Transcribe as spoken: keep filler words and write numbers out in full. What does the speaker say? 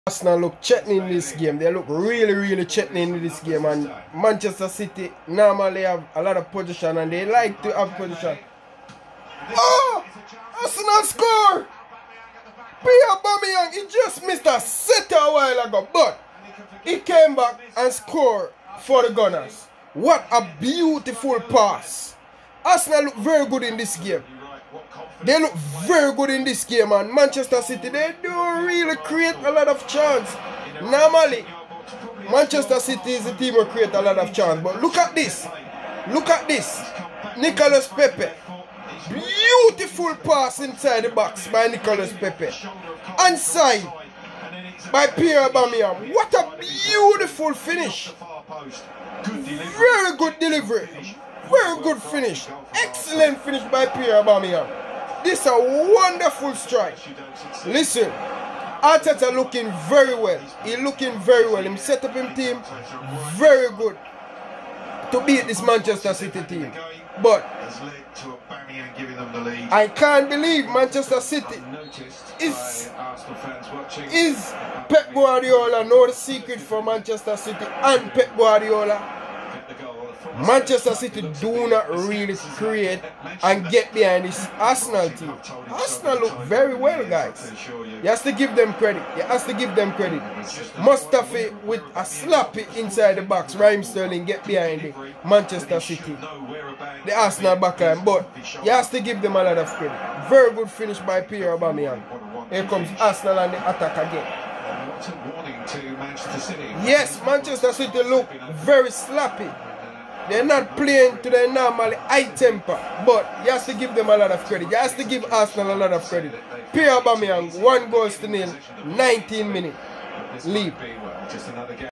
Arsenal look threatening in this game. They look really, really threatening in this game. And Manchester City normally have a lot of position and they like to have position. Oh! Arsenal score! Pierre Aubameyang, he just missed a set a while ago, but he came back and scored for the Gunners. What a beautiful pass. Arsenal look very good in this game. They look very good in this game, and Manchester City, they don't really create a lot of chance. Normally, Manchester City is the team who create a lot of chance. But look at this. Look at this. Nicolas Pepe. Beautiful pass inside the box by Nicolas Pepe. Onside by Pierre Aubameyang. What a beautiful finish. Very good delivery. Very good finish. Excellent finish by Pierre Aubameyang. This is a wonderful strike. Listen, Arteta looking very well. He looking very well. He set up his team very good to beat this Manchester City team. But I can't believe Manchester City is, is Pep Guardiola know the secret for Manchester City and Pep Guardiola. Manchester City do not really create and get behind this Arsenal team. Arsenal look very well, guys. You have to give them credit. You have to give them credit. Mustafi with a slappy inside the box. Raheem Sterling get behind the Manchester City, the Arsenal backline. But you have to give them a lot of credit. Very good finish by Pierre Aubameyang. Here comes Arsenal and the attack again. Yes, Manchester City look very slappy. They're not playing to their normal high temper, but you have to give them a lot of credit. You have to give Arsenal a lot of credit. Pierre Aubameyang, one goal to nil, nineteen minutes lead.